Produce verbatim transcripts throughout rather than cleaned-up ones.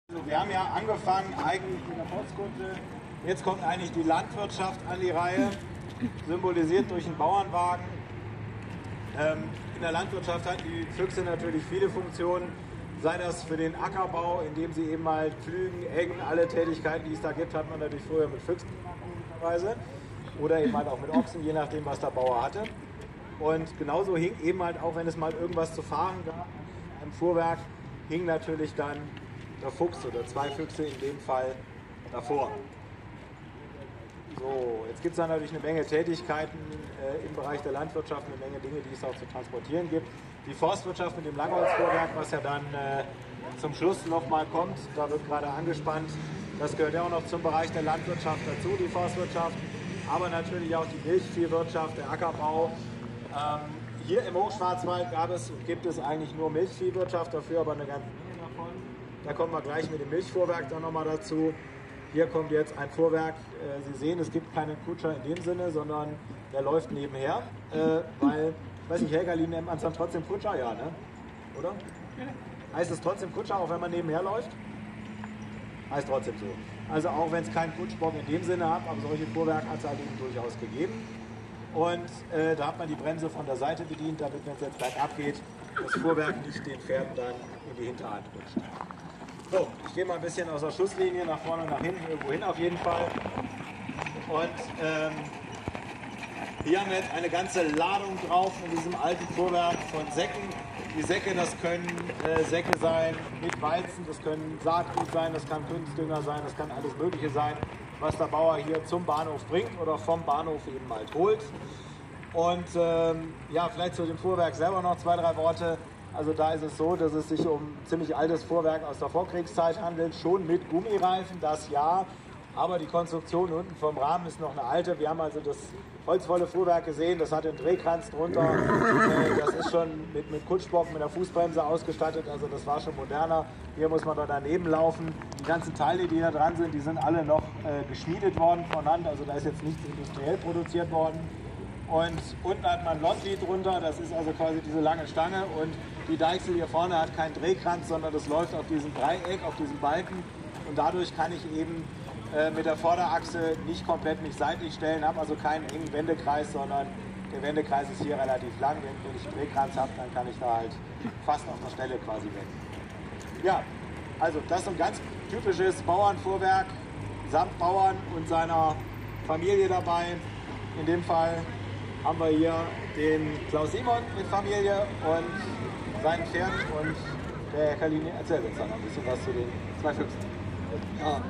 Also wir haben ja angefangen eigentlich mit der Postkutsche, jetzt kommt eigentlich die Landwirtschaft an die Reihe, symbolisiert durch einen Bauernwagen. Ähm, in der Landwirtschaft hatten die Füchse natürlich viele Funktionen, sei das für den Ackerbau, indem sie eben halt pflügen, eggen, alle Tätigkeiten, die es da gibt, hat man natürlich früher mit Füchsen gemacht, oder eben halt auch mit Ochsen, je nachdem, was der Bauer hatte. Und genauso hing eben halt auch, wenn es mal irgendwas zu fahren gab, am Fuhrwerk, hing natürlich dann der Fuchs oder zwei Füchse in dem Fall davor. So, jetzt gibt es dann natürlich eine Menge Tätigkeiten äh, im Bereich der Landwirtschaft, eine Menge Dinge, die es auch zu transportieren gibt. Die Forstwirtschaft mit dem Langholzfuhrwerk, was ja dann äh, zum Schluss nochmal kommt, da wird gerade angespannt, das gehört ja auch noch zum Bereich der Landwirtschaft dazu, die Forstwirtschaft, aber natürlich auch die Milchviehwirtschaft, der Ackerbau. Ähm, hier im Hochschwarzwald gab es und gibt es eigentlich nur Milchviehwirtschaft, dafür aber eine ganze Menge davon. Da kommen wir gleich mit dem Milchfuhrwerk dann nochmal dazu. Hier kommt jetzt ein Fuhrwerk. Äh, Sie sehen, es gibt keinen Kutscher in dem Sinne, sondern der läuft nebenher. Äh, weil, ich weiß nicht, Helgalin nennt man es dann trotzdem Kutscher, ja, ne? Oder? Heißt es trotzdem Kutscher, auch wenn man nebenher läuft? Heißt trotzdem so. Also auch wenn es keinen Kutschbock in dem Sinne hat, aber solche Fuhrwerke hat es halt eben durchaus gegeben. Und äh, da hat man die Bremse von der Seite bedient, damit, wenn es jetzt bergab geht, das Fuhrwerk nicht den Pferden dann in die Hinterhand rutscht. So, ich gehe mal ein bisschen aus der Schusslinie nach vorne und nach hinten, irgendwo hin auf jeden Fall. Und ähm, hier haben wir jetzt eine ganze Ladung drauf in diesem alten Fuhrwerk von Säcken. Die Säcke, das können äh, Säcke sein mit Weizen, das können Saatgut sein, das kann Kunstdünger sein, das kann alles Mögliche sein, was der Bauer hier zum Bahnhof bringt oder vom Bahnhof eben halt holt. Und ähm, ja, vielleicht zu dem Fuhrwerk selber noch zwei, drei Worte. Also da ist es so, dass es sich um ein ziemlich altes Fuhrwerk aus der Vorkriegszeit handelt, schon mit Gummireifen, das ja, aber die Konstruktion unten vom Rahmen ist noch eine alte. Wir haben also das holzvolle Fuhrwerk gesehen, das hat einen Drehkranz drunter, das ist schon mit, mit Kutschbock, mit einer Fußbremse ausgestattet, also das war schon moderner. Hier muss man da daneben laufen. Die ganzen Teile, die da dran sind, die sind alle noch äh, geschmiedet worden von Hand, also da ist jetzt nichts industriell produziert worden. Und unten hat man Lontli drunter, das ist also quasi diese lange Stange, und die Deichsel hier vorne hat keinen Drehkranz, sondern das läuft auf diesem Dreieck, auf diesem Balken, und dadurch kann ich eben äh, mit der Vorderachse nicht komplett mich seitlich stellen, habe also keinen engen Wendekreis, sondern der Wendekreis ist hier relativ lang. Wenn, wenn ich einen Drehkranz habe, dann kann ich da halt fast auf der Stelle quasi wenden. Ja, also das ist ein ganz typisches Bauernfuhrwerk, samt Bauern und seiner Familie dabei. In dem Fall haben wir hier den Klaus Simon mit Familie und seinen Pferd, und der Herr Kalini erzählt uns dann ein bisschen was zu den zwei Füchsen. Ja,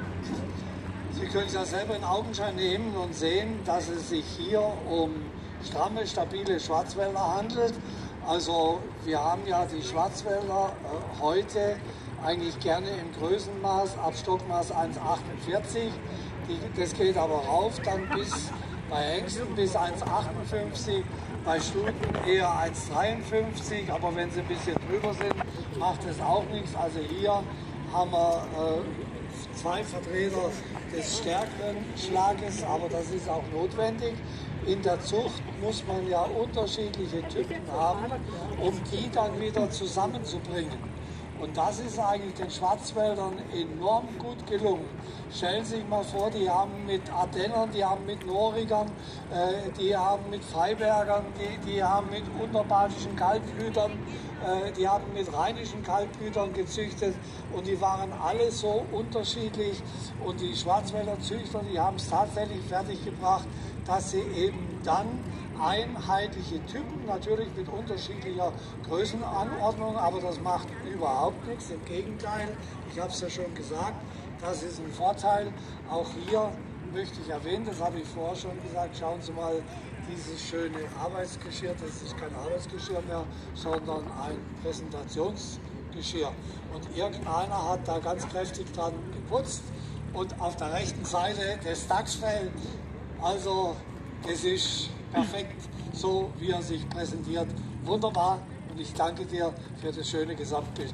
Sie können es ja selber in Augenschein nehmen und sehen, dass es sich hier um stramme, stabile Schwarzwälder handelt. Also wir haben ja die Schwarzwälder äh, heute eigentlich gerne im Größenmaß ab Stockmaß eins Komma achtundvierzig. Die, das geht aber rauf dann bis bei Hengsten bis eins Komma achtundfünfzig, bei Stuten eher eins Komma dreiundfünfzig, aber wenn sie ein bisschen drüber sind, macht es auch nichts. Also hier haben wir äh, zwei Vertreter des stärkeren Schlages, aber das ist auch notwendig. In der Zucht muss man ja unterschiedliche Typen haben, um die dann wieder zusammenzubringen. Und das ist eigentlich den Schwarzwäldern enorm gut gelungen. Stellen Sie sich mal vor, die haben mit Ardennern, die haben mit Norigern, äh, die haben mit Freibergern, die, die haben mit unterbadischen Kaltblütern, äh, die haben mit rheinischen Kaltblütern gezüchtet, und die waren alle so unterschiedlich. Und die Schwarzwälder Züchter, die haben es tatsächlich fertiggebracht, dass sie eben dann einheitliche Typen, natürlich mit unterschiedlicher Größenanordnung, aber das macht überhaupt nichts. Im Gegenteil, ich habe es ja schon gesagt, das ist ein Vorteil. Auch hier möchte ich erwähnen, das habe ich vorher schon gesagt, schauen Sie mal dieses schöne Arbeitsgeschirr, das ist kein Arbeitsgeschirr mehr, sondern ein Präsentationsgeschirr. Und irgendeiner hat da ganz kräftig dran geputzt, und auf der rechten Seite das Dachsfell, also es ist perfekt, so wie er sich präsentiert. Wunderbar, und ich danke dir für das schöne Gesamtbild.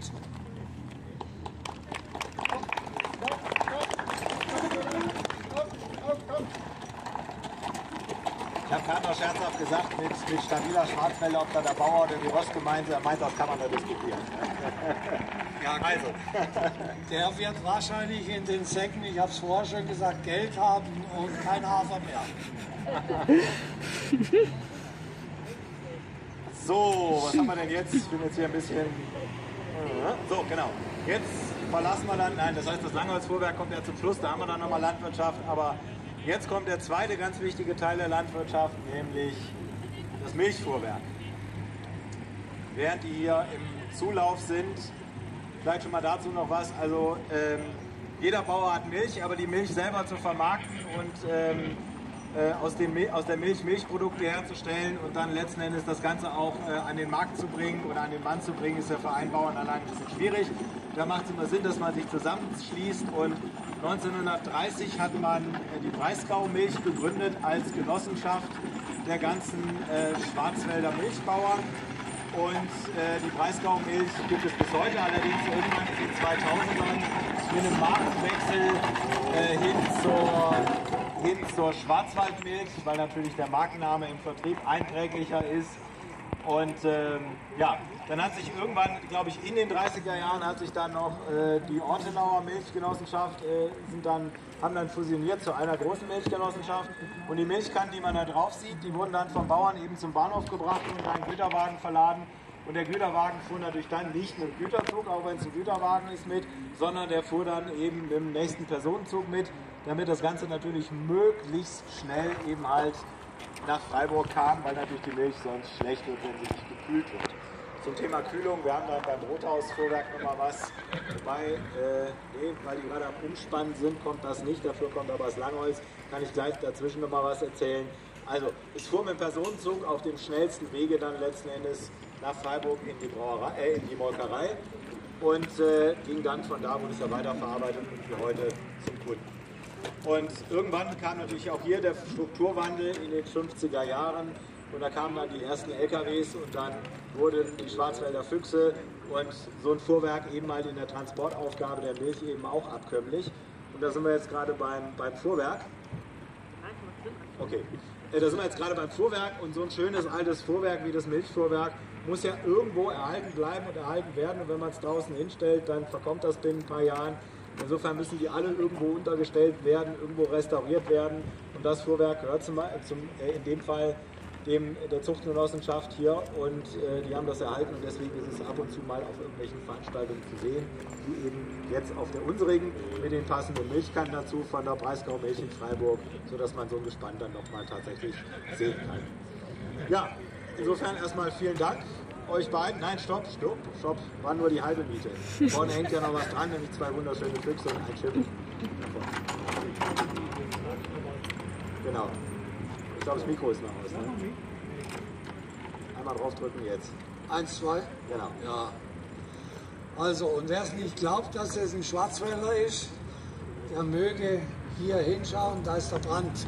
Ich habe gerade noch scherzhaft gesagt, mit, mit stabiler Schwarzwälder, ob da der Bauer oder die Rostgemeinde, er meint, das kann man da diskutieren. Ja, also. Der wird wahrscheinlich in den Säcken, ich habe es vorher schon gesagt, Geld haben und kein Hafer mehr. So, was haben wir denn jetzt? Ich bin jetzt hier ein bisschen... So, genau. Jetzt verlassen wir dann... Nein, das heißt, das Langholzfuhrwerk kommt ja zum Schluss, da haben wir dann nochmal Landwirtschaft, aber jetzt kommt der zweite ganz wichtige Teil der Landwirtschaft, nämlich das Milchfuhrwerk. Während die hier im Zulauf sind, vielleicht schon mal dazu noch was, also ähm, jeder Bauer hat Milch, aber die Milch selber zu vermarkten und ähm, äh, aus, dem, aus der Milch Milchprodukte herzustellen und dann letzten Endes das Ganze auch äh, an den Markt zu bringen oder an den Mann zu bringen, ist ja für einen Bauern allein ein bisschen schwierig. Da macht es immer Sinn, dass man sich zusammenschließt und neunzehnhundertdreißig hat man äh, die Breisgau-Milch gegründet als Genossenschaft der ganzen äh, Schwarzwälder Milchbauern. Und äh, die Breisgau-Milch gibt es bis heute, allerdings irgendwann in den zweitausendern mit einem Markenwechsel äh, hin, zur, hin zur Schwarzwaldmilch, weil natürlich der Markenname im Vertrieb einträglicher ist. Und ähm, ja, dann hat sich irgendwann, glaube ich, in den dreißiger Jahren hat sich dann noch äh, die Ortenauer Milchgenossenschaft, äh, sind dann, haben dann fusioniert zu einer großen Milchgenossenschaft. Und die Milchkannen, die man da drauf sieht, die wurden dann vom Bauern eben zum Bahnhof gebracht und in einen Güterwagen verladen. Und der Güterwagen fuhr natürlich dann nicht mit dem Güterzug, auch wenn es ein Güterwagen ist, mit, sondern der fuhr dann eben mit dem nächsten Personenzug mit, damit das Ganze natürlich möglichst schnell eben halt nach Freiburg kam, weil natürlich die Milch sonst schlecht wird, wenn sie nicht gekühlt wird. Zum Thema Kühlung, wir haben dann beim Brothausfuhrwerk nochmal was, wobei, äh, nee, weil die gerade am Umspannen sind, kommt das nicht, dafür kommt aber das Langholz, kann ich gleich dazwischen nochmal was erzählen. Also, es fuhr mit dem Personenzug auf dem schnellsten Wege dann letzten Endes nach Freiburg in die, Brauerei, äh, in die Molkerei und äh, ging dann von da, wurde es ja weiterverarbeitet und für heute zum Kunden. Und irgendwann kam natürlich auch hier der Strukturwandel in den fünfziger Jahren und da kamen dann die ersten L K Ws und dann wurden die Schwarzwälder Füchse und so ein Fuhrwerk eben halt in der Transportaufgabe der Milch eben auch abkömmlich. Und da sind wir jetzt gerade beim, beim Fuhrwerk. Okay, äh, da sind wir jetzt gerade beim Fuhrwerk und so ein schönes altes Fuhrwerk wie das Milchfuhrwerk muss ja irgendwo erhalten bleiben und erhalten werden und wenn man es draußen hinstellt, dann verkommt das binnen ein paar Jahren. Insofern müssen die alle irgendwo untergestellt werden, irgendwo restauriert werden und das Fuhrwerk gehört zum, zum, äh, in dem Fall dem, der Zuchtgenossenschaft hier und äh, die haben das erhalten und deswegen ist es ab und zu mal auf irgendwelchen Veranstaltungen zu sehen, wie eben jetzt auf der unsrigen mit den passenden Milchkannen dazu von der Breisgau Milch in Freiburg, sodass man so ein Gespann dann nochmal tatsächlich sehen kann. Ja, insofern erstmal vielen Dank. Euch beiden, nein, stopp, stopp, stopp, war nur die halbe Miete. Vorne hängt ja noch was dran, nämlich zwei wunderschöne Füchse und ein Schiff. Genau. Ich glaube, das Mikro ist noch aus. Ne? Einmal draufdrücken jetzt. Eins, zwei? Genau. Ja. Also, und wer es nicht glaubt, dass es ein Schwarzwälder ist, der möge hier hinschauen, da ist der Brand.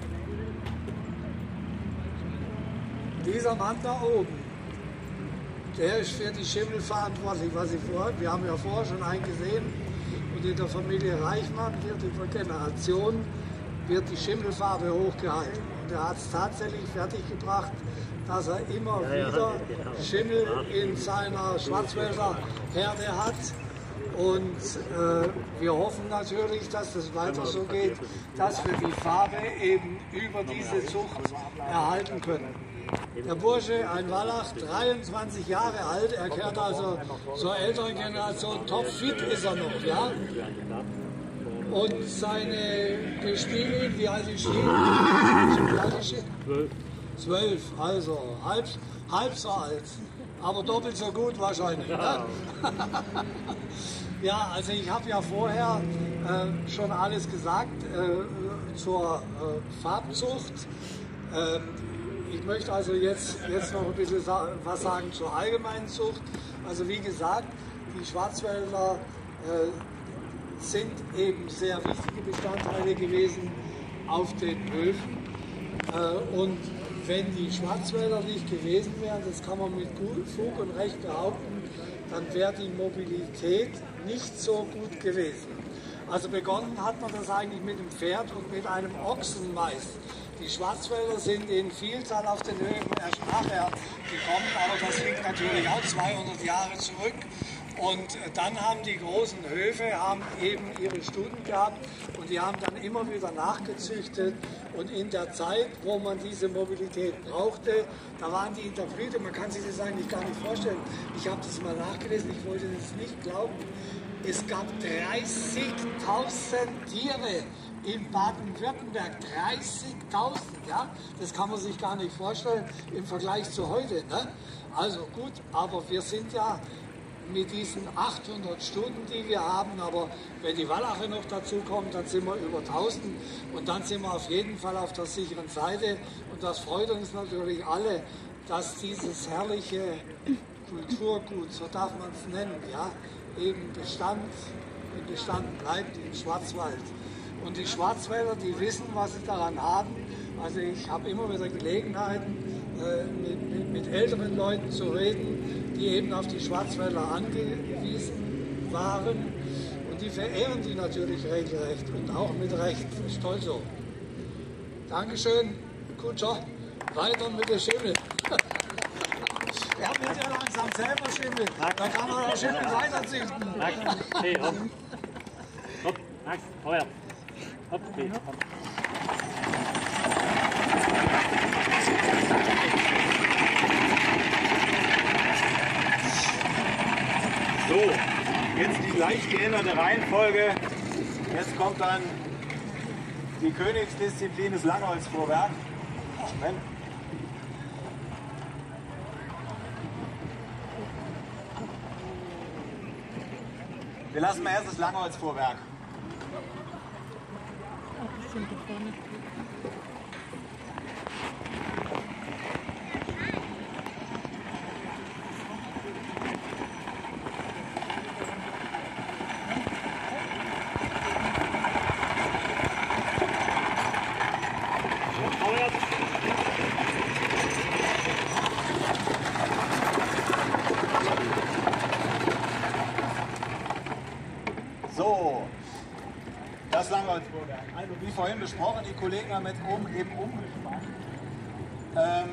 Dieser Mann da oben, der ist für die Schimmel verantwortlich, was ich vorher, wir haben ja vorher schon einen gesehen, und in der Familie Reichmann wird über Generationen wird die Schimmelfarbe hochgehalten. Und er hat es tatsächlich fertiggebracht, dass er immer ja, ja, wieder genau. Schimmel in seiner Schwarzwälder Herde hat. Und äh, wir hoffen natürlich, dass das weiter so geht, dass wir die Farbe eben über diese Zucht erhalten können. Der Bursche, ein Wallach, dreiundzwanzig Jahre alt, er gehört also zur älteren Generation, topfit ist er noch, ja? Und seine Gespielin, wie alt ist sie? Zwölf. Zwölf, also halb, halb so alt, aber doppelt so gut wahrscheinlich. Ne? Ja, also ich habe ja vorher äh, schon alles gesagt äh, zur äh, Farbzucht. Äh, ich möchte also jetzt, jetzt noch ein bisschen sa was sagen zur allgemeinen Zucht. Also wie gesagt, die Schwarzwälder äh, sind eben sehr wichtige Bestandteile gewesen auf den Höfen. Äh, und wenn die Schwarzwälder nicht gewesen wären, das kann man mit Fug und Recht behaupten, dann wäre die Mobilität nicht so gut gewesen. Also begonnen hat man das eigentlich mit dem Pferd und mit einem Ochsen meist. Die Schwarzwälder sind in Vielzahl auf den Höfen erst nachher gekommen, aber das liegt natürlich auch zweihundert Jahre zurück. Und dann haben die großen Höfe haben eben ihre Stuten gehabt und die haben dann immer wieder nachgezüchtet. Und in der Zeit, wo man diese Mobilität brauchte, da waren die in der Blüte, man kann sich das eigentlich gar nicht vorstellen. Ich habe das mal nachgelesen, ich wollte das nicht glauben. Es gab dreißigtausend Tiere in Baden-Württemberg, dreißigtausend, ja, das kann man sich gar nicht vorstellen im Vergleich zu heute. Ne? Also gut, aber wir sind ja mit diesen achthundert Stunden, die wir haben, aber wenn die Wallache noch dazu kommen, dann sind wir über tausend und dann sind wir auf jeden Fall auf der sicheren Seite und das freut uns natürlich alle, dass dieses herrliche Kulturgut, so darf man es nennen, ja, eben Bestand, im Bestand bleibt im Schwarzwald. Und die Schwarzwälder, die wissen, was sie daran haben. Also ich habe immer wieder Gelegenheiten, äh, mit, mit, mit älteren Leuten zu reden, die eben auf die Schwarzwälder angewiesen waren. Und die verehren die natürlich regelrecht und auch mit Recht. Stolz so. Dankeschön, Kutscher. Weiter mit der Schimmel. Er wird ja langsam selber schimmeln. Da kann man auch Schimmel weiterzüchten. Max, hey, hopp. Hopp, Max, Feuer. Hopp, hey, hopp. So, jetzt die leicht geänderte Reihenfolge. Jetzt kommt dann die Königsdisziplin des Langholzfuhrwerk. Moment. Wir lassen mal erst das Langholzfuhrwerk. So, das Langholzfuhrwerk. Also wie vorhin besprochen, die Kollegen haben jetzt oben eben umgespannt. Ähm,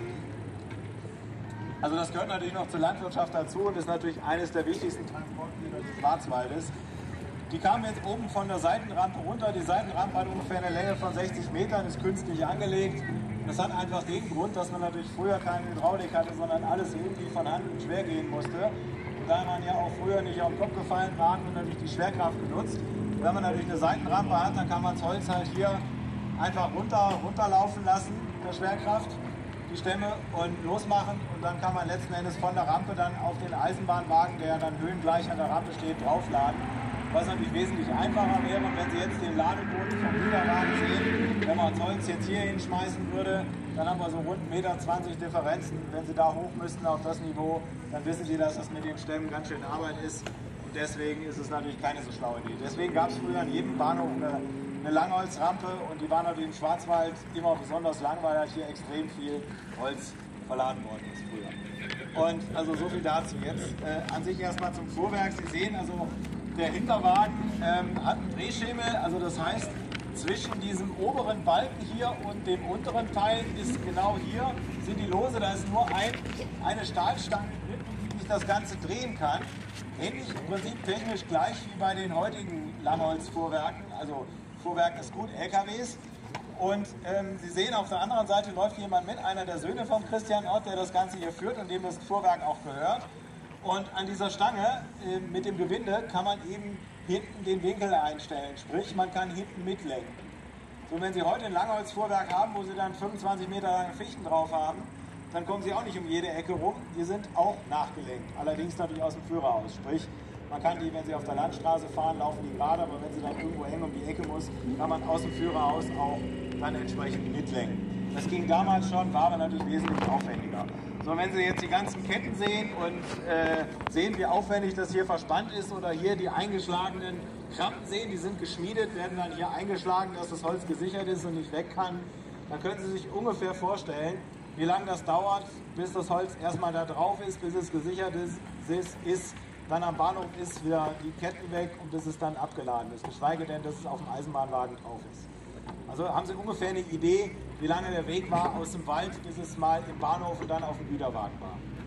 also das gehört natürlich noch zur Landwirtschaft dazu und ist natürlich eines der wichtigsten Transportmittel des Schwarzwaldes. Die kamen jetzt oben von der Seitenrampe runter. Die Seitenrampe hat ungefähr eine Länge von sechzig Metern, ist künstlich angelegt. Das hat einfach den Grund, dass man natürlich früher keine Hydraulik hatte, sondern alles irgendwie von Hand und schwer gehen musste. Da man ja auch früher nicht auf den Kopf gefallen war, hat man natürlich die Schwerkraft genutzt. Und wenn man natürlich eine Seitenrampe hat, dann kann man das Holz halt hier einfach runter, runterlaufen lassen, der Schwerkraft, die Stämme und losmachen. Und dann kann man letzten Endes von der Rampe dann auf den Eisenbahnwagen, der dann höhengleich an der Rampe steht, draufladen. Was natürlich wesentlich einfacher wäre. Und wenn Sie jetzt den Ladeboden vom Güterwagen sehen, wenn man das Holz jetzt hier hinschmeißen würde, dann haben wir so rund eins Komma zwanzig Meter Differenzen. Wenn Sie da hoch müssten auf das Niveau, dann wissen Sie, dass das mit den Stämmen ganz schön Arbeit ist. Und deswegen ist es natürlich keine so schlaue Idee. Deswegen gab es früher an jedem Bahnhof eine, eine Langholzrampe und die war natürlich im Schwarzwald immer besonders lang, weil halt hier extrem viel Holz verladen worden ist früher. Und also so viel dazu. Jetzt äh, an sich erstmal zum Fuhrwerk. Sie sehen also, der Hinterwagen ähm, hat einen Drehschemel, also das heißt, zwischen diesem oberen Balken hier und dem unteren Teil ist genau hier, sind die Lose, da ist nur ein, eine Stahlstange drin, die sich das Ganze drehen kann. Ähnlich im Prinzip technisch gleich wie bei den heutigen Langholzfuhrwerken, also Fuhrwerk ist gut, L K Ws. Und ähm, Sie sehen, auf der anderen Seite läuft jemand mit, einer der Söhne von Christian Ott, der das Ganze hier führt und dem das Fuhrwerk auch gehört. Und an dieser Stange äh, mit dem Gewinde kann man eben hinten den Winkel einstellen, sprich man kann hinten mitlenken. So, wenn Sie heute ein Langholzfuhrwerk haben, wo Sie dann fünfundzwanzig Meter lange Fichten drauf haben, dann kommen Sie auch nicht um jede Ecke rum, die sind auch nachgelenkt, allerdings natürlich aus dem Führer aus, sprich man kann die, wenn Sie auf der Landstraße fahren, laufen die gerade, aber wenn Sie dann irgendwo eng um die Ecke muss, kann man aus dem Führer aus auch dann entsprechend mitlenken. Das ging damals schon, war aber natürlich wesentlich aufwendiger. So, wenn Sie jetzt die ganzen Ketten sehen und äh, sehen, wie aufwendig das hier verspannt ist oder hier die eingeschlagenen Krampen sehen, die sind geschmiedet, werden dann hier eingeschlagen, dass das Holz gesichert ist und nicht weg kann, dann können Sie sich ungefähr vorstellen, wie lange das dauert, bis das Holz erstmal da drauf ist, bis es gesichert ist, ist, ist dann am Bahnhof ist, wieder die Ketten weg und bis es dann abgeladen ist, geschweige denn, dass es auf dem Eisenbahnwagen drauf ist. Also haben Sie ungefähr eine Idee, wie lange der Weg war aus dem Wald, bis es mal im Bahnhof und dann auf dem Güterwagen war.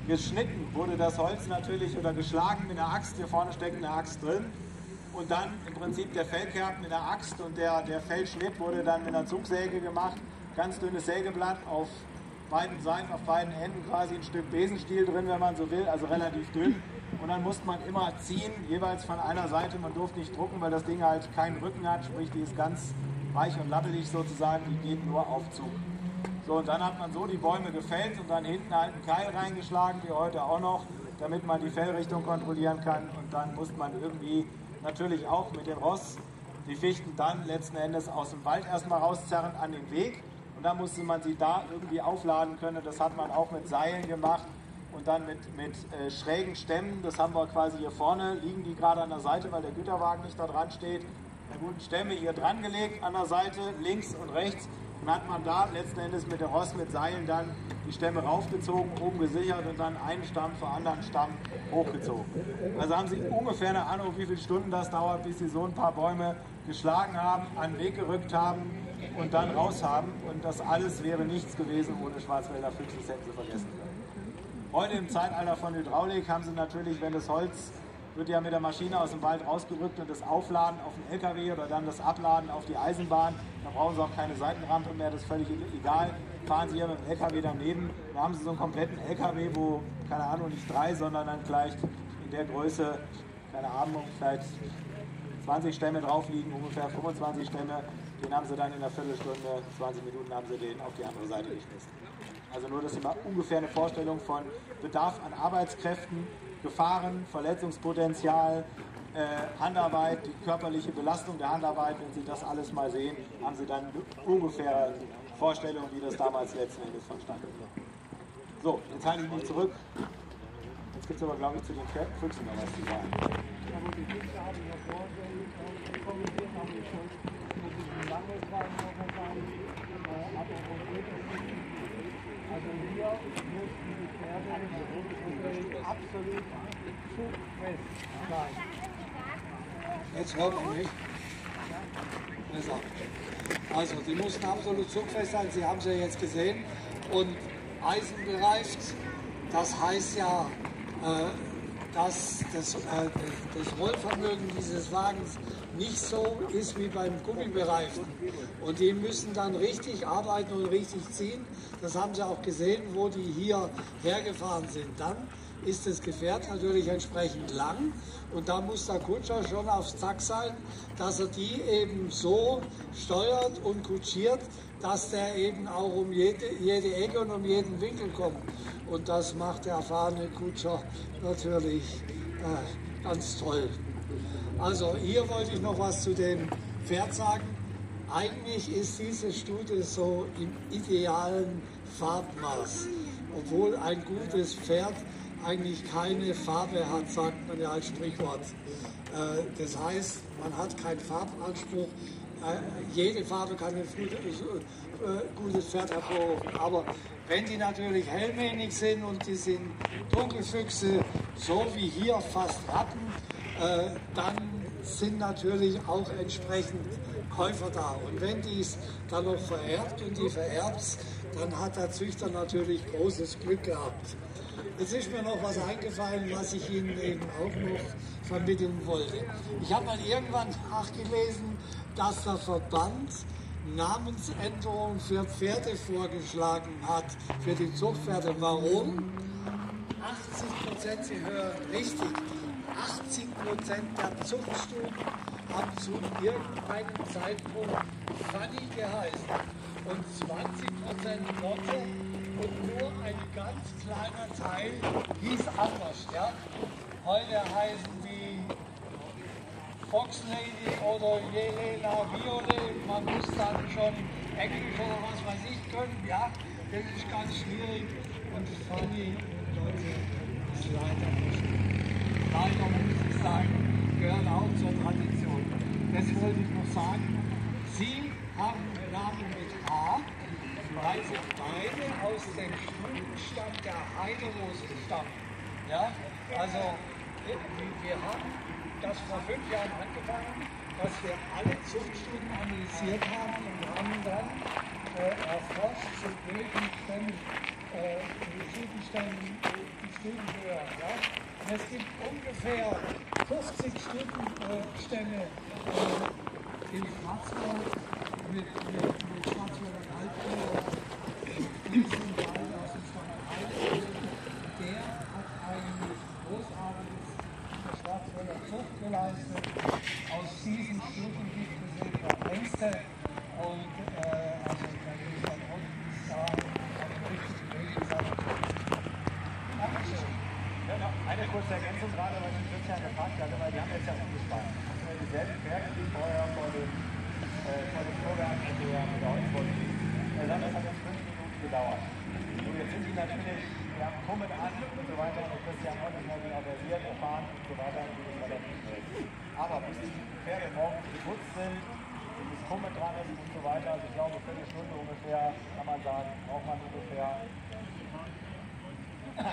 geschnitten wurde das Holz natürlich oder geschlagen mit einer Axt. Hier vorne steckt eine Axt drin. Und dann im Prinzip der Fellkerb mit einer Axt und der, der Fellschnitt wurde dann mit einer Zugsäge gemacht. Ganz dünnes Sägeblatt auf beiden Seiten, auf beiden Enden quasi ein Stück Besenstiel drin, wenn man so will, also relativ dünn. Und dann musste man immer ziehen, jeweils von einer Seite. Man durfte nicht drucken, weil das Ding halt keinen Rücken hat, sprich die ist ganz weich und labbelig sozusagen, die geht nur auf Zug. So, und dann hat man so die Bäume gefällt und dann hinten halt einen Keil reingeschlagen, wie heute auch noch, damit man die Fellrichtung kontrollieren kann. Und dann musste man irgendwie natürlich auch mit dem Ross die Fichten dann letzten Endes aus dem Wald erstmal rauszerren an den Weg. Und dann musste man sie da irgendwie aufladen können. Das hat man auch mit Seilen gemacht und dann mit, mit äh, schrägen Stämmen. Das haben wir quasi hier vorne, liegen die gerade an der Seite, weil der Güterwagen nicht da dran steht. Eine guten Stämme hier dran gelegt an der Seite, links und rechts. Und hat man da letzten Endes mit der Ross mit Seilen dann die Stämme raufgezogen, oben gesichert und dann einen Stamm für anderen Stamm hochgezogen. Also haben Sie ungefähr eine Ahnung, wie viele Stunden das dauert, bis Sie so ein paar Bäume geschlagen haben, an den Weg gerückt haben und dann raus haben. Und das alles wäre nichts gewesen ohne Schwarzwälder Füchse, das hätten Sie vergessen können. Heute im Zeitalter von Hydraulik haben Sie natürlich, wenn das Holz wird ja mit der Maschine aus dem Wald rausgerückt und das Aufladen auf den L K W oder dann das Abladen auf die Eisenbahn, da brauchen Sie auch keine Seitenrampe mehr, das ist völlig egal. Fahren Sie hier mit dem L K W daneben, da haben Sie so einen kompletten L K W, wo, keine Ahnung, nicht drei, sondern dann vielleicht in der Größe, keine Ahnung, vielleicht zwanzig Stämme drauf liegen, ungefähr fünfundzwanzig Stämme, den haben Sie dann in einer Viertelstunde, zwanzig Minuten haben Sie den auf die andere Seite geschmissen. Also nur, dass Sie mal ungefähr eine Vorstellung von Bedarf an Arbeitskräften, Gefahren, Verletzungspotenzial, äh, Handarbeit, die körperliche Belastung der Handarbeit, wenn Sie das alles mal sehen, haben Sie dann ungefähr Vorstellung, wie das damals letzten Endes vonstatten ging. So, jetzt halte ich mich zurück. Jetzt gibt es aber, glaube ich, zu den Füchsen noch was zu sagen. Die Füchse haben ja vorhin kommentiert, haben die schon mit diesem Langeswagen noch erfahren, also hier mussten die Pferde absolut zugfest sein. Jetzt hört man mich. Besser. Also die mussten absolut zugfest sein, Sie haben es ja jetzt gesehen. Und eisenbereift, das heißt ja, äh, dass das, äh, das Rollvermögen dieses Wagens nicht so ist wie beim Gummibereiften. Und die müssen dann richtig arbeiten und richtig ziehen. Das haben Sie auch gesehen, wo die hier hergefahren sind. Dann ist das Gefährt natürlich entsprechend lang und da muss der Kutscher schon aufs Zack sein, dass er die eben so steuert und kutschiert, dass der eben auch um jede, jede Ecke und um jeden Winkel kommt. Und das macht der erfahrene Kutscher natürlich äh, ganz toll. Also hier wollte ich noch was zu dem Pferd sagen. Eigentlich ist diese Stute so im idealen Farbmaß, obwohl ein gutes Pferd eigentlich keine Farbe hat, sagt man ja als Sprichwort. Äh, das heißt, man hat keinen Farbanspruch. Äh, jede Farbe kann ein gutes Pferd hervorrufen. Aber wenn die natürlich hellmähnig sind und die sind Dunkelfüchse, so wie hier fast Rappen, äh, dann sind natürlich auch entsprechend Käufer da. Und wenn dies dann noch vererbt und die vererbt, dann hat der Züchter natürlich großes Glück gehabt. Jetzt ist mir noch was eingefallen, was ich Ihnen eben auch noch vermitteln wollte. Ich habe mal irgendwann nachgelesen, dass der Verband Namensänderungen für Pferde vorgeschlagen hat, für die Zuchtpferde. Warum? achtzig Prozent, Sie hören richtig, achtzig Prozent der Zuchtstuben haben zu irgendeinem Zeitpunkt Fanny geheißen und zwanzig Prozent Lotte und nur ein ganz kleiner Teil hieß anders. Ja? Heute heißen die Fox Lady oder Jelena Viole, man muss dann schon Englisch oder was weiß ich können, ja, das ist ganz schwierig und Fanny und Lotte ist leider nicht. Leider muss ich sagen, gehören auch zur Tradition. Das wollte ich noch sagen. Sie haben den Namen mit H, weil sie beide aus dem Stubenstamm der Heiderosen stammen. Ja? Also wir haben das vor fünf Jahren angefangen, dass wir alle Zuchtstuben analysiert haben und haben dann äh, erforscht zu Gegenständen, äh, Gegenständen, die Studien gehören. Ja? Und es gibt ungefähr fünfzig Stutenstämme äh, im Schwarzwald mit, mit, mit Schwarzwälder Altbier, diesen Wald aus dem Schwarzwald. Der hat eigentlich großartiges Schwarzwälder Zucht geleistet. Aus diesen Stuten gibt es etwa Ängste und äh, also da gibt es dann unten da eine richtige Regensache. Dankeschön. Ja, noch eine kurze Ergänzung gerade, weil ich Christian gefragt hatte, weil die haben jetzt ja umgespannt. Das sind ja dieselben Pferde, die vorher vor dem, äh, vor dem Vorwerk mit der, mit der Holzwolle liegen. Das hat jetzt fünf Minuten gedauert. Und jetzt sind die natürlich, wir haben Kummet an und so weiter, und Christian auch nicht mehr wie versiert, erfahren und so weiter, und das relativ schnell. Aber bis die Pferde morgens geputzt sind, bis das Kummet dran ist und so weiter, also ich glaube, eine Viertelstunde ungefähr, kann man sagen, braucht man ungefähr. Also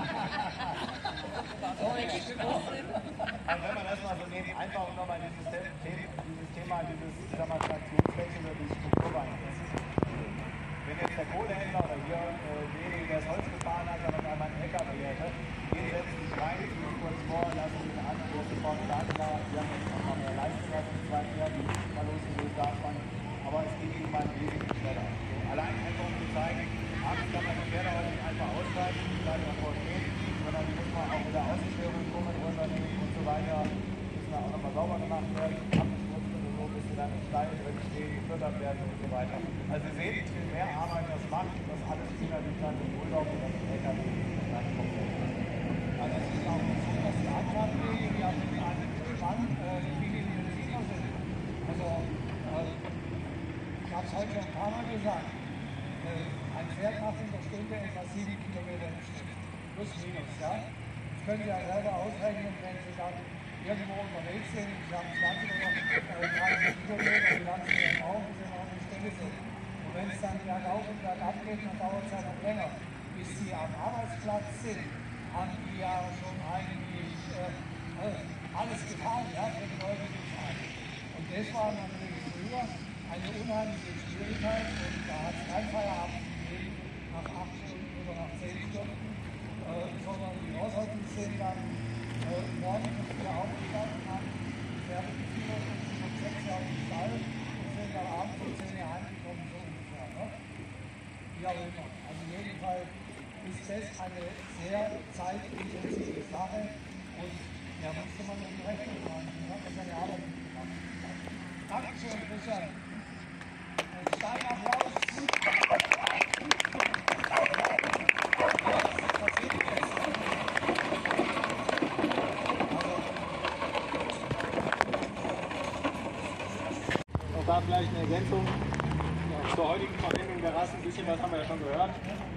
wenn man das mal so nehmen, einfach um nochmal dieses, dieses Thema, dieses Traktionswechsel oder dieses Strukturwandel. Wenn jetzt der Kohlehändler oder hier äh, derjenige, der das Holz gefahren hat, dann auf einmal einen L K W hätte, den setzen sich rein, ziehen kurz vor, lassen ihn an, der ist sofort stark da, die haben jetzt noch mal mehr Leistung als die zwei mehr, die mal losgelöst davon, aber es geht ihnen mal wesentlich schneller. So, allein einfach um zu zeigen, abends kann man die Pferde heute nicht einfach aussteigen, die bleiben davor stehen, sondern die muss man auch mit der Außenstörung kommen, runternehmen und so weiter. Die müssen dann auch nochmal sauber gemacht werden, abgespritzt und so, bis sie dann im Stall drin stehen, gefüttert werden und so weiter. Also Sie sehen, wie viel mehr Arbeit das macht, das alles innerlich dann im Urlaub oder im L K W reinkommt. Also es ist auch so, dass die Anfahrtwege, die haben mit einem Spann, äh, wie die Mediziner sind. Also äh, ich habe es heute schon ein paar Mal gesagt. Ein Pferd macht in der Stunde etwa sieben Kilometer im Schnitt. Plus minus, ja. Das können Sie ja selber ausrechnen, wenn Sie dann irgendwo unterwegs sind, Sie haben zwanzig oder dreißig Kilometer, wie lange Sie dann brauchen, bis Sie noch auf der Stelle sind. Und wenn es dann bergauf und bergab geht, dann dauert es ja noch länger. Bis Sie am Arbeitsplatz sind, haben die ja schon eigentlich äh, alles getan, ja, für die Leute getan. Und das war natürlich früher eine unheimliche Schwierigkeit und da hat es kein Feierabend gegeben nach acht Stunden oder nach zehn Stunden, äh, sondern die Haushalten sind dann äh, morgens wieder aufgestanden, haben die Pferde geführt und sind um sechs Jahre im Stall und sind dann abends um zehn Uhr heimgekommen, so ungefähr. Ne? Wie auch immer. Also jedenfalls ist das eine sehr zeitintensive Sache und ja, musste man in Rechnung machen. Man hat seine Arbeit gemacht. Dankeschön, Christian. Steinapplaus. Auch da vielleicht eine Ergänzung zur heutigen Verwendung der Rassen. Ein bisschen was haben wir ja schon gehört.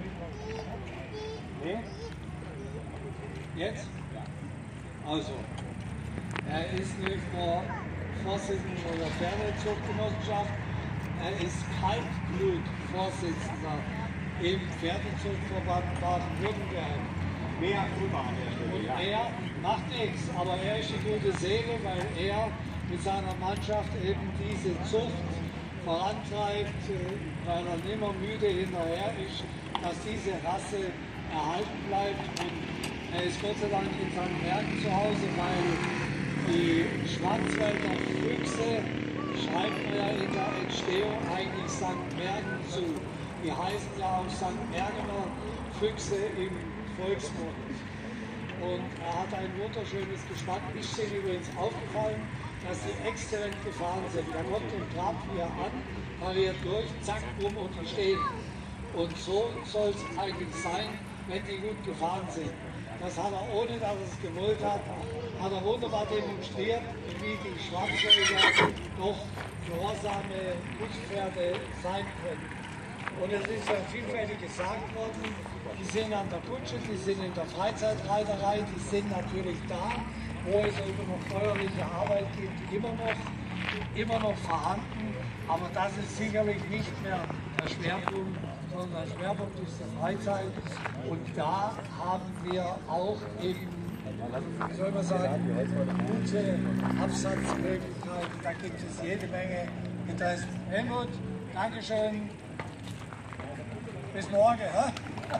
Nee? Jetzt? Also, er ist nicht nur Vorsitzender der Pferdezuchtgenossenschaft, er ist Kaltblut-Vorsitzender im Pferdezuchtverband Baden-Württemberg. Mehr drüber an der Stelle. Und Ja. er macht nichts, aber er ist eine gute Seele, weil er mit seiner Mannschaft eben diese Zucht vorantreibt, weil er nimmer müde hinterher ist, dass diese Rasse erhalten bleibt. Und er ist Gott sei Dank in Sankt Merten zu Hause, weil die Schwarzwälder Füchse schreibt man ja in der Entstehung eigentlich Sankt Merten zu. Die heißen ja auch Sankt Mertener Füchse im Volksmund. Und er hat ein wunderschönes Geschmack. Ist Ihnen übrigens aufgefallen, dass sie exzellent gefahren sind. Da kommt ein Trab hier an, pariert durch, zack, um und die stehen. Und so soll es eigentlich sein, wenn die gut gefahren sind. Das hat er, ohne dass er es gewollt hat, hat er wunderbar demonstriert, wie die Schwarzwälder doch gehorsame Buspferde sein können. Und es ist ja vielfältig gesagt worden, die sind an der Kutsche, die sind in der Freizeitreiterei, die sind natürlich da, wo es also noch steuerliche Arbeit gibt, immer noch, immer noch vorhanden. Aber das ist sicherlich nicht mehr der Schwerpunkt, sondern der Schwerpunkt ist die Freizeit. Und da haben wir auch eben, wie soll man sagen, gute Absatzmöglichkeiten. Da gibt es jede Menge Interessen. Helmut, Dankeschön. bis morgen. Hä?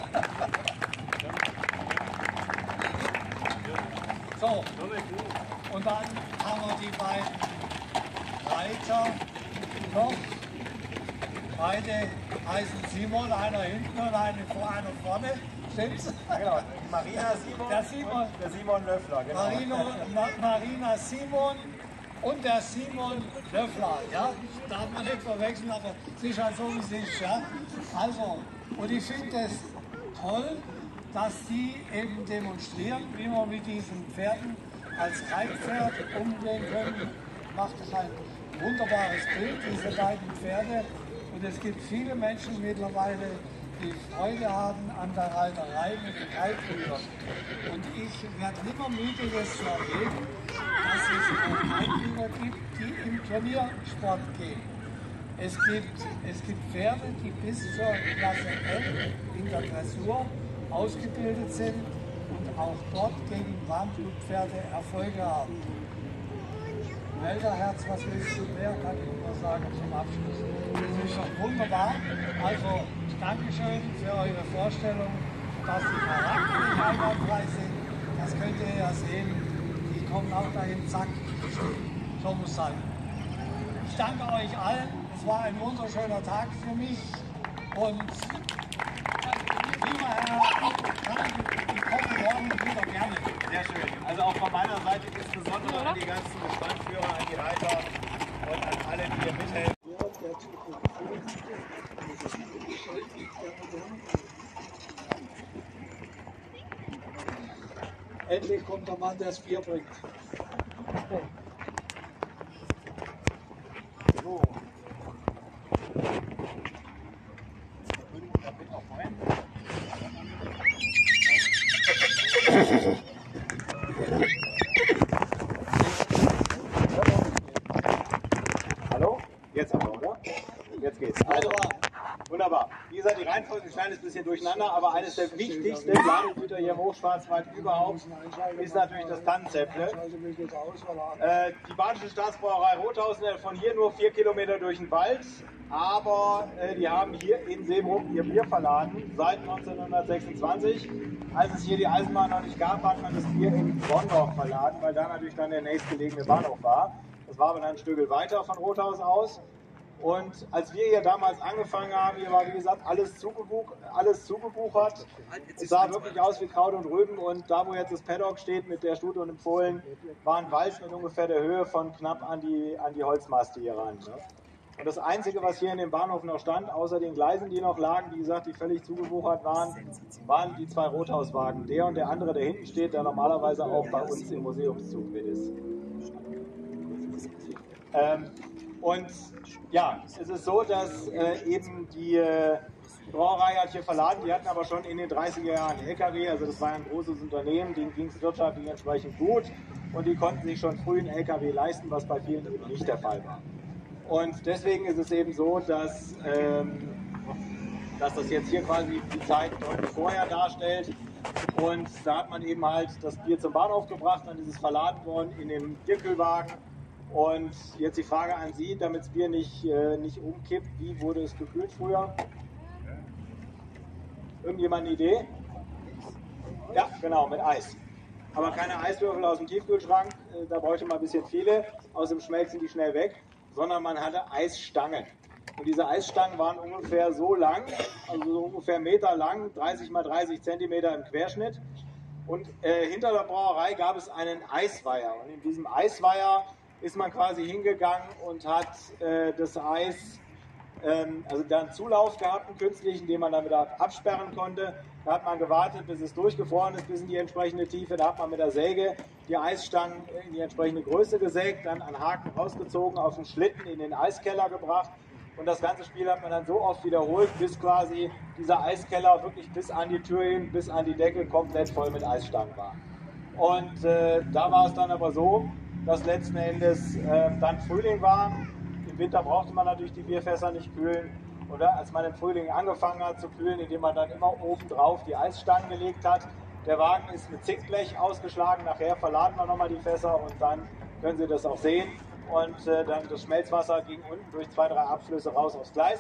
So, und dann haben wir die beiden Reiter noch. Beide heißen Simon, einer hinten und einer vorne. Stimmt's? Genau, Marina Simon, der Simon, und der Simon Löffler. Genau. Marino, Ma, Marina Simon und der Simon Löffler. Ja? Darf man nicht verwechseln, aber es ist halt so, wie es ist. Ja? Also, und ich finde es toll, dass sie eben demonstrieren, wie man mit diesen Pferden als Reitpferd umgehen können. Macht es ein wunderbares Bild, diese beiden Pferde. Und es gibt viele Menschen mittlerweile, die Freude haben an der Reiterei mit den Reitbrüdern. Und ich werde nimmer müde, das zu erleben, dass es auch Reitbrüder gibt, die im Turniersport gehen. Es gibt, es gibt Pferde, die bis zur Klasse L in der Dressur ausgebildet sind und auch dort gegen Warmblutpferde Erfolge haben. Wälderherz, was willst du mehr, kann ich nur sagen zum Abschluss. Das ist doch wunderbar. Also Dankeschön für eure Vorstellung, dass die charakterlich einwandfrei sind. Das könnt ihr ja sehen. Die kommen auch dahin, zack, stehen. So muss sein. Ich danke euch allen. Es war ein wunderschöner Tag für mich. Und lieber Herr, ich komme morgen wieder gerne. Sehr schön. Also auch von meiner Seite insbesondere an die ganzen Gespannführer, an die Reiter und an alle, die hier mithelfen. Endlich kommt der Mann, der das Bier bringt. So. Hallo? Jetzt aber, oder? Jetzt geht's. Also, wunderbar. Wie gesagt, die Reihenfolge ist ein kleines bisschen durcheinander, aber eines der wichtigsten Ladegüter hier im Hochschwarzwald überhaupt ist natürlich das Tannenzäpfle. Äh, die Badische Staatsbrauerei Rothausen hat von hier nur vier Kilometer durch den Wald, aber äh, die haben hier in Seebruck ihr Bier verladen seit neunzehnhundertsechsundzwanzig. Als es hier die Eisenbahn noch nicht gab, hat man das Bier in Bonndorf verladen, weil da natürlich dann der nächstgelegene Bahnhof war. Das war aber dann ein Stück weiter von Rothausen aus. Und als wir hier damals angefangen haben, hier war wie gesagt alles, zugebuch, alles zugebuchert. Es sah wirklich aus wie Kraut und Rüben und da wo jetzt das Paddock steht mit der Stute und dem Fohlen, waren Wald mit ungefähr der Höhe von knapp an die, an die Holzmaste hier ran. Ne? Und das Einzige, was hier in dem Bahnhof noch stand, außer den Gleisen, die noch lagen, wie gesagt, die völlig zugebuchert waren, waren die zwei Rothauswagen. Der und der andere, der hinten steht, der normalerweise auch bei uns im Museumszug mit ist. Ähm, und ja, es ist so, dass äh, eben die äh, Brauerei hat hier verladen, die hatten aber schon in den dreißiger Jahren L K W, also das war ein großes Unternehmen, denen ging es wirtschaftlich entsprechend gut und die konnten sich schon früh einen L K W leisten, was bei vielen eben nicht der Fall war. Und deswegen ist es eben so, dass, ähm, dass das jetzt hier quasi die Zeit deutlich vorher darstellt. Und da hat man eben halt das Bier zum Bahnhof gebracht, dann ist es verladen worden in den Bierkühlwagen. Und jetzt die Frage an Sie, damit das Bier nicht, äh, nicht umkippt, wie wurde es gekühlt früher? Irgendjemand eine Idee? Ja, genau, mit Eis. Aber keine Eiswürfel aus dem Tiefkühlschrank, äh, da bräuchte man ein bisschen viele, außerdem schmelzen die schnell weg, sondern man hatte Eisstangen. Und diese Eisstangen waren ungefähr so lang, also so ungefähr einen Meter lang, dreißig mal dreißig Zentimeter im Querschnitt. Und äh, hinter der Brauerei gab es einen Eisweiher. Und in diesem Eisweiher ist man quasi hingegangen und hat äh, das Eis, ähm, also dann Zulauf gehabt, einen künstlichen, den man dann wieder absperren konnte. Da hat man gewartet, bis es durchgefroren ist, bis in die entsprechende Tiefe. Da hat man mit der Säge die Eisstangen in die entsprechende Größe gesägt, dann an Haken rausgezogen, auf den Schlitten in den Eiskeller gebracht. Und das ganze Spiel hat man dann so oft wiederholt, bis quasi dieser Eiskeller wirklich bis an die Tür hin, bis an die Decke komplett voll mit Eisstangen war. Und äh, da war es dann aber so, dass letzten Endes äh, dann Frühling war. Im Winter brauchte man natürlich die Bierfässer nicht kühlen. Oder als man im Frühling angefangen hat zu kühlen, indem man dann immer oben drauf die Eisstangen gelegt hat. Der Wagen ist mit Zickblech ausgeschlagen. Nachher verladen wir nochmal die Fässer und dann können Sie das auch sehen. Und äh, dann das Schmelzwasser ging unten durch zwei, drei Abflüsse raus aufs Gleis.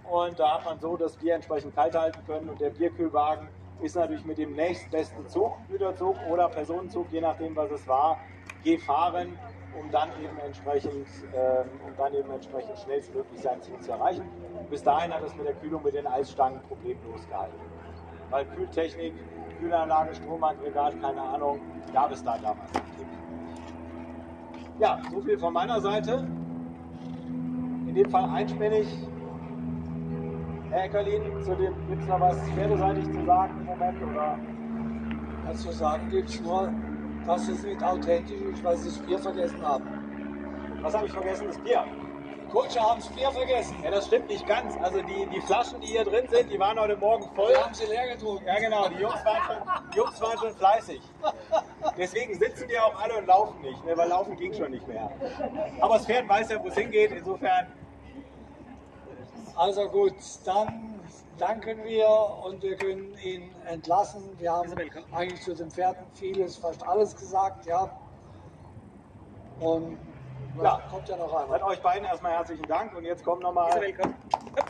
Und da hat man so das Bier entsprechend kalt halten können. Und der Bierkühlwagen ist natürlich mit dem nächstbesten Zug, Güterzug oder Personenzug, je nachdem was es war, gefahren, um dann eben entsprechend, ähm, um dann eben entsprechend schnellstmöglich sein Ziel zu erreichen. Bis dahin hat es mit der Kühlung mit den Eisstangen problemlos gehalten. Weil Kühltechnik, Kühlanlage, Stromaggregat, keine Ahnung, gab es da damals nicht. Ja, so viel von meiner Seite. In dem Fall einspännig. Herr Eckerlin, zu dem gibt es noch was pferdeseitig zu sagen im Moment? Oder? Also zu sagen gibt es nur, dass es nicht authentisch ist, weil sie das Bier vergessen haben. Was habe ich vergessen? Das Bier. Die Kutscher haben das Bier vergessen. Ja, das stimmt nicht ganz. Also die, die Flaschen, die hier drin sind, die waren heute Morgen voll. Die haben sie leer getrunken. Ja genau, die Jungs waren schon, die Jungs waren schon fleißig. Deswegen sitzen die auch alle und laufen nicht, ne, weil laufen ging schon nicht mehr. Aber das Pferd weiß ja, wo es hingeht, insofern. Also gut, dann danken wir und wir können ihn entlassen. Wir haben eigentlich zu den Pferden vieles, fast alles gesagt. Ja. Und Ja, kommt ja noch einer. Dann euch beiden erstmal herzlichen Dank und jetzt kommen nochmal